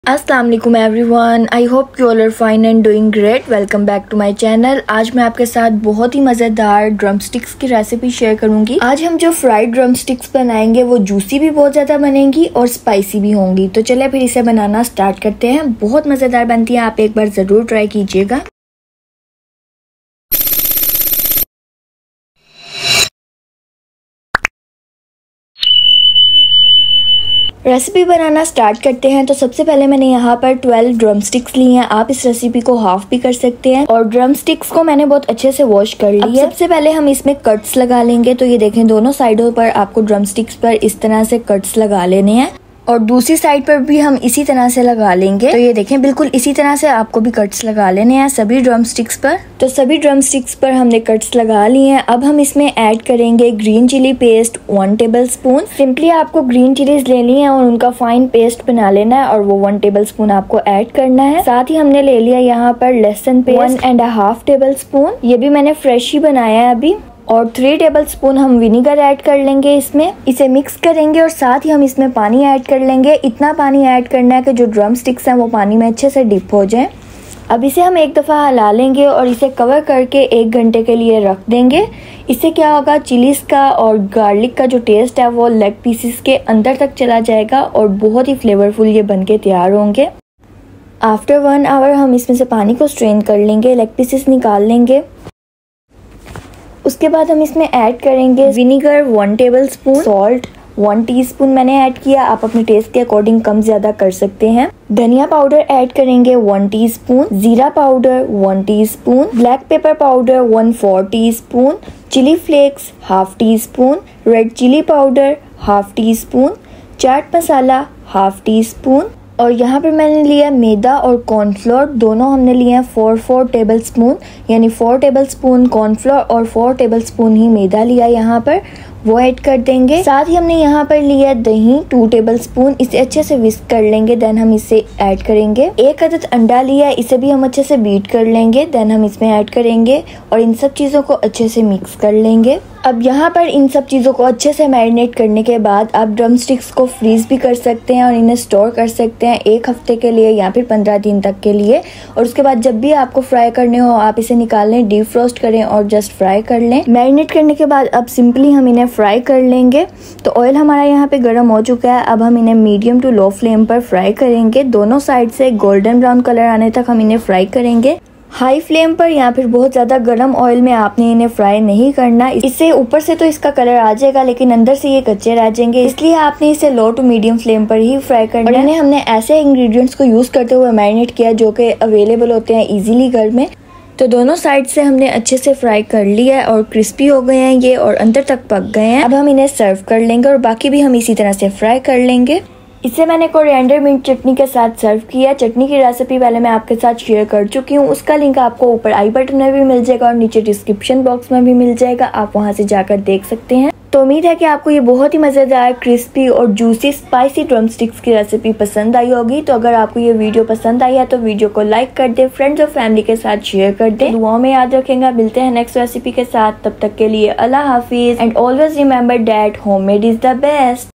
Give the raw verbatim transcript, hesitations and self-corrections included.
अस्सलाम वालेकुम everyone, I hope you all are fine and doing great. Welcome back to my channel. आज मैं आपके साथ बहुत ही मज़ेदार ड्रम स्टिक्स की रेसिपी शेयर करूंगी। आज हम जो फ्राइड ड्रम स्टिक्स बनाएंगे वो जूसी भी बहुत ज़्यादा बनेंगी और स्पाइसी भी होंगी। तो चलिए फिर इसे बनाना स्टार्ट करते हैं। बहुत मज़ेदार बनती है, आप एक बार ज़रूर ट्राई कीजिएगा। रेसिपी बनाना स्टार्ट करते हैं। तो सबसे पहले मैंने यहाँ पर ट्वेल्व ड्रम स्टिक्स ली हैं। आप इस रेसिपी को हाफ भी कर सकते हैं। और ड्रम स्टिक्स को मैंने बहुत अच्छे से वॉश कर लिया है। सबसे पहले हम इसमें कट्स लगा लेंगे। तो ये देखें, दोनों साइडों पर आपको ड्रम स्टिक्स पर इस तरह से कट्स लगा लेने हैं और दूसरी साइड पर भी हम इसी तरह से लगा लेंगे। तो ये देखें, बिल्कुल इसी तरह से आपको भी कट्स लगा लेने हैं सभी ड्रम स्टिक्स पर। तो सभी ड्रम स्टिक्स पर हमने कट्स लगा लिए हैं। अब हम इसमें ऐड करेंगे green chilli paste one tablespoon. Simply आपको ग्रीन चिलीज लेनी है और उनका फाइन पेस्ट बना लेना है और वो वन टेबल स्पून आपको ऐड करना है। साथ ही हमने ले लिया यहाँ पर लहसुन paste one and half tablespoon. ये भी मैंने फ्रेश ही बनाया है अभी। और थ्री टेबल स्पून हम विनीगर ऐड कर लेंगे इसमें। इसे मिक्स करेंगे और साथ ही हम इसमें पानी ऐड कर लेंगे। इतना पानी ऐड करना है कि जो ड्रम स्टिक्स हैं वो पानी में अच्छे से डिप हो जाए। अब इसे हम एक दफ़ा हिला लेंगे और इसे कवर करके एक घंटे के लिए रख देंगे। इससे क्या होगा, चिलीज का और गार्लिक का जो टेस्ट है वो लेग पीसेस के अंदर तक चला जाएगा और बहुत ही फ्लेवरफुल ये बन के तैयार होंगे। आफ्टर वन आवर हम इसमें से पानी को स्ट्रेन कर लेंगे, लेग पीसेस निकाल लेंगे। उसके बाद हम इसमें ऐड करेंगे vinegar one tablespoon, salt one teaspoon मैंने ऐड किया। आप अपने टेस्ट के अकॉर्डिंग कम ज्यादा कर सकते हैं। धनिया पाउडर ऐड करेंगे वन टीस्पून, जीरा powder one teaspoon, black pepper powder one four teaspoon, chilli flakes half teaspoon, red chilli powder half teaspoon, chaat masala half teaspoon. और यहाँ पर मैंने लिया मैदा और कॉर्नफ्लोर, दोनों हमने लिए हैं फोर फोर टेबल स्पून, यानी फोर टेबल स्पून कॉर्नफ्लोर और फोर टेबल स्पून ही मैदा लिया यहाँ पर, वो ऐड कर देंगे। साथ ही हमने यहाँ पर लिया दही टू टेबल स्पून। इसे अच्छे से विस्क कर लेंगे, देन हम इसे ऐड करेंगे। एक अदद अंडा लिया, इसे भी हम अच्छे से बीट कर लेंगे, देन हम इसमें ऐड करेंगे और इन सब चीज़ों को अच्छे से मिक्स कर लेंगे। अब यहाँ पर इन सब चीज़ों को अच्छे से मैरिनेट करने के बाद आप ड्रम स्टिक्स को फ्रीज भी कर सकते हैं और इन्हें स्टोर कर सकते हैं एक हफ्ते के लिए या फिर पंद्रह दिन तक के लिए। और उसके बाद जब भी आपको फ्राई करने हो आप इसे निकाल लें, डीप फ्रोस्ट करें और जस्ट फ्राई कर लें। मैरिनेट करने के बाद अब सिंपली हम इन्हें फ्राई कर लेंगे। तो ऑयल हमारा यहाँ पे गर्म हो चुका है। अब हम इन्हें मीडियम टू लो फ्लेम पर फ्राई करेंगे। दोनों साइड से गोल्डन ब्राउन कलर आने तक हम इन्हें फ्राई करेंगे। हाई फ्लेम पर या फिर बहुत ज्यादा गर्म ऑयल में आपने इन्हें फ्राई नहीं करना। इससे ऊपर से तो इसका कलर आ जाएगा लेकिन अंदर से ये कच्चे रह जाएंगे, इसलिए आपने इसे लो टू मीडियम फ्लेम पर ही फ्राई करना है। और इन्हें हमने ऐसे इंग्रेडिएंट्स को यूज करते हुए मैरिनेट किया जो कि अवेलेबल होते हैं इजीली घर में। तो दोनों साइड से हमने अच्छे से फ्राई कर लिया है और क्रिस्पी हो गए हैं ये और अंदर तक पक गए हैं। अब हम इन्हें सर्व कर लेंगे और बाकी भी हम इसी तरह से फ्राई कर लेंगे। इसे मैंने कोरिएंडर मिंट चटनी के साथ सर्व किया। चटनी की रेसिपी पहले मैं आपके साथ शेयर कर चुकी हूँ, उसका लिंक आपको ऊपर आई बटन में भी मिल जाएगा और नीचे डिस्क्रिप्शन बॉक्स में भी मिल जाएगा, आप वहां से जाकर देख सकते हैं। तो उम्मीद है कि आपको ये बहुत ही मज़ेदार क्रिस्पी और जूसी स्पाइसी ड्रम स्टिक्स की रेसिपी पसंद आई होगी। तो अगर आपको ये वीडियो पसंद आई है तो वीडियो को लाइक कर दे, फ्रेंड्स और फैमिली के साथ शेयर कर दे। दुआओं में याद रखेंगे। मिलते हैं नेक्स्ट रेसिपी के साथ, तब तक के लिए अल्लाह हाफिज and always remember that homemade is the best.